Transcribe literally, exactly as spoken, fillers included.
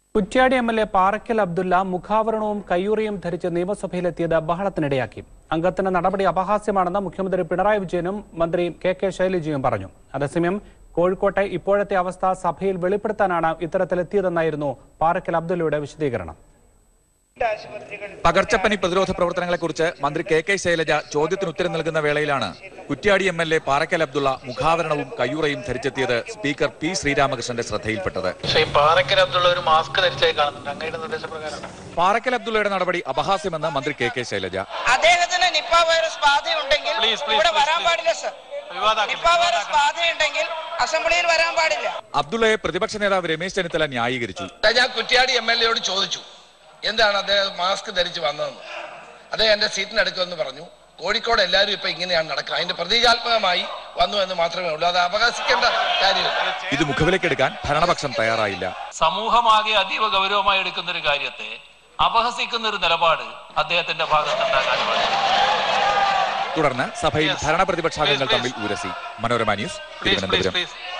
Kuttyadi M L A Parakal Abdullah മുഖാവരണവും കയ്യൂറിയും ധരിച്ച് നിയമസഭയിലെത്തിയത് ബഹളത്തിനിടയാക്കി. അംഗത്തിന് നടപടി അപഹാസ്യമാണെന്ന് മുഖ്യമന്ത്രി പിണറായി വിജയനും മന്ത്രി കെ കെ ശൈലജയും പറഞ്ഞു. അതേസമയം കോഴിക്കോട്ടെ ഇപ്പോഴത്തെ അവസ്ഥ സഭയിൽ വെളിപ്പെടുത്താനാണ് ഇത്തരത്തിലെത്തിയതെന്നായിരുന്നു പാറക്കൽ അബ്ദുള്ളയുടെ വിശദീകരണം. പകർച്ചപ്പനി പ്രതിരോധ പ്രവർത്തനങ്ങളെക്കുറിച്ച് മന്ത്രി കെ കെ ശൈലജ ചോദ്യത്തിന് ഉത്തരം നൽകുന്ന വേളയിലാണ് Kuttiadi M L A Parakkal Abdulla മുഖാവരണവും കയ്യൂറയും ധരിച്ചെത്തിയത് സ്പീക്കർ പി ശ്രീരാമകൃഷ്ണന്റെ ശ്രദ്ധയിൽപ്പെട്ടത്. പാറക്കൽ അബ്ദുള്ളയുടെ നടപടി അപഹാസ്യമെന്ന് മന്ത്രി കെ കെ ശൈലജ. അദ്ദേഹത്തിന് നിപ്പ വൈറസ് ബാധയുണ്ടെങ്കിൽ ഇവിടെ വരാൻ പാടില്ല സർ. നിപ്പ വൈറസ് ബാധയുണ്ടെങ്കിൽ അസംബ്ലിയിൽ വരാൻ പാടില്ല. അബ്ദുള്ളയെ പ്രതിപക്ഷ നേതാവ് രമേശ് ചെന്നിത്തല ന്യായീകരിച്ചു. ഞാൻ കുറ്റ്യാടി എം എൽ എയോട് ചോദിച്ചു എന്താണ് അദ്ദേഹം മാസ്ക് ധരിച്ച് വന്നതെന്ന്. അദ്ദേഹം എന്റെ സീറ്റിനടുക്കുമെന്ന് പറഞ്ഞു. കോഴിക്കോട് എല്ലാവരും ഇപ്പൊ ഇങ്ങനെയാണ് നടക്കുക. അതിന്റെ പ്രതീകാത്മകമായി വന്നു എന്ന് മാത്രമേ ഉള്ളൂ. അത് അപഹസിക്കേണ്ട കാര്യമില്ല. ഇത് മുഖവിലേക്കെടുക്കാൻ ഭരണപക്ഷം തയ്യാറായില്ല. സമൂഹമാകെ അതീവ ഗൗരവമായി എടുക്കുന്ന ഒരു കാര്യത്തെ അപഹസിക്കുന്ന ഒരു നിലപാട് അദ്ദേഹത്തിന്റെ ഭാഗത്തുണ്ടാകാൻ പാടില്ല. തുടർന്ന് സഭയിൽ ഭരണപ്രതിപക്ഷാംഗങ്ങൾ തമ്മിൽ ഉരസി. മനോരമ ന്യൂസ്, തിരുവനന്തപുരം.